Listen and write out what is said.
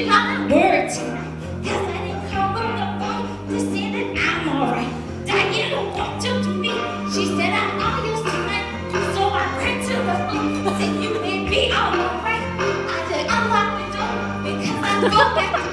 did not word tonight. Cause I didn't come on the phone to say that I'm alright. Diana walked up to me. She said I owe you tonight. So I ran to the phone. Said you may be alright. I said unlock the door because I go back.